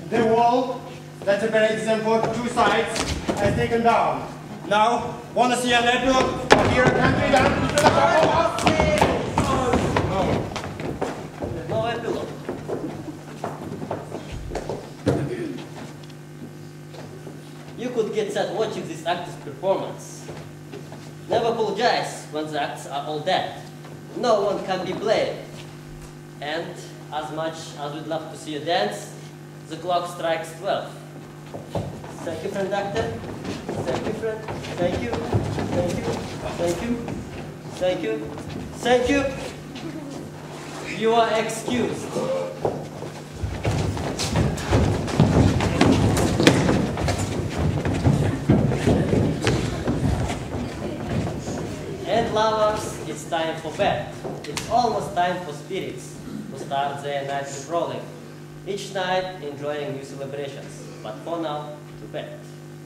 The wall that separates them for two sides has taken down. Now, want to see an epilogue of your country down to the house? No. There's no epilogue. You could get sad watching this actor's performance. Never apologize when the acts are all dead. No one can be blamed. And as much as we'd love to see you dance, the clock strikes 12. Thank you, friend actor. Thank you, friend. Thank you. Thank you. Thank you. Thank you. Thank you. You are excused. And lovers, it's time for bed. It's almost time for spirits to start their night rolling. Each night enjoying new celebrations. But for now, to bed.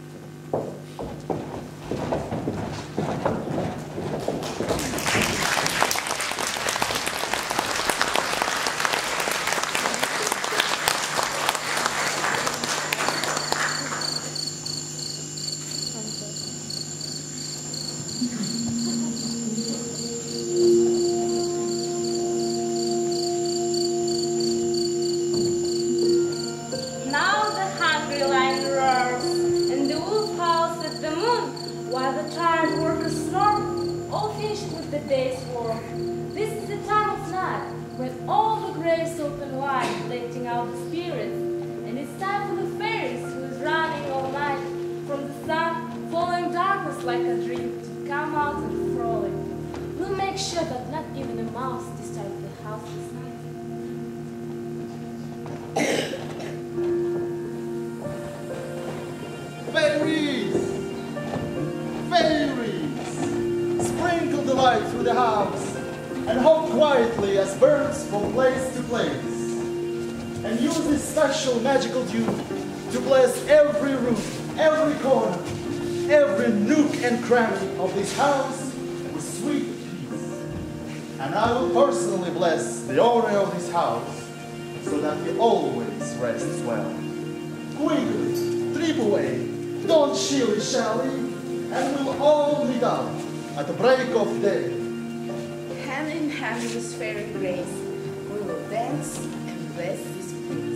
Magical dew to bless every room, every corner, every nook and cranny of this house with sweet peace. And I will personally bless the owner of this house so that he always rests well. Quickly, trip away, don't shilly-shally, and we'll all meet up at the break of day. Hand in hand with fairy grace, we will dance and bless this place.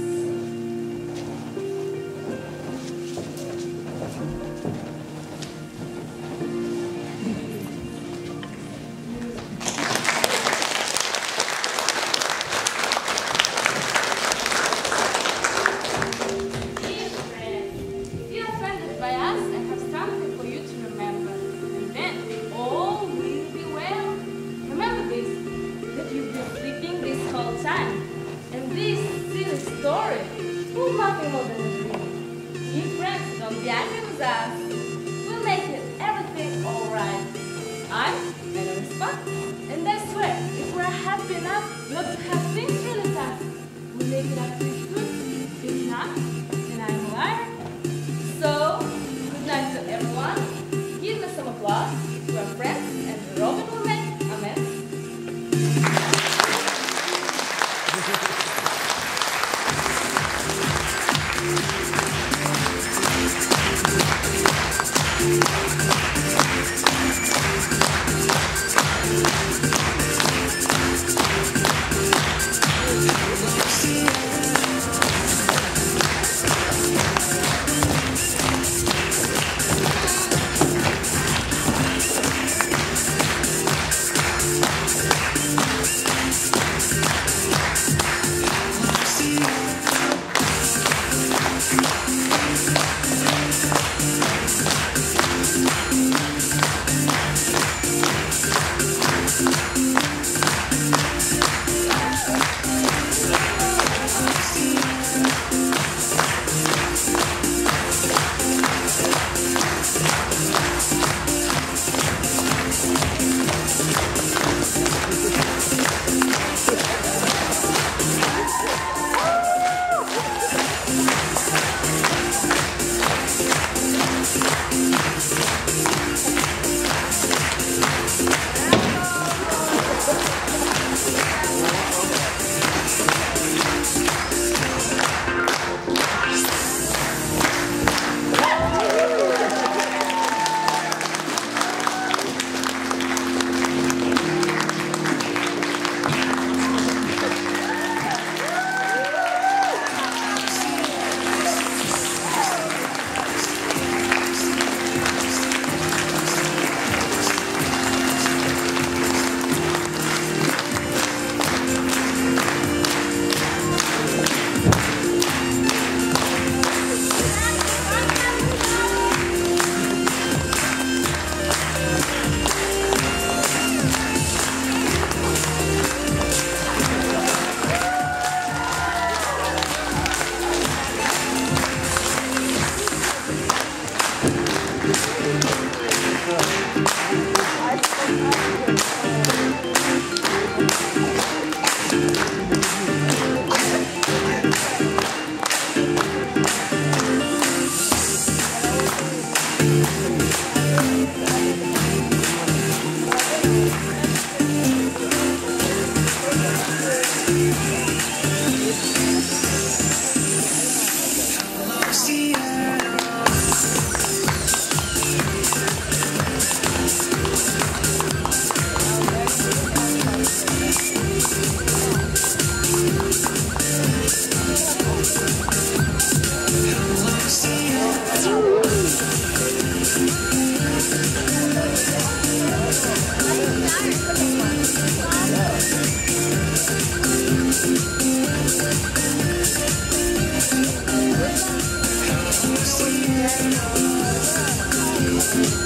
Yes.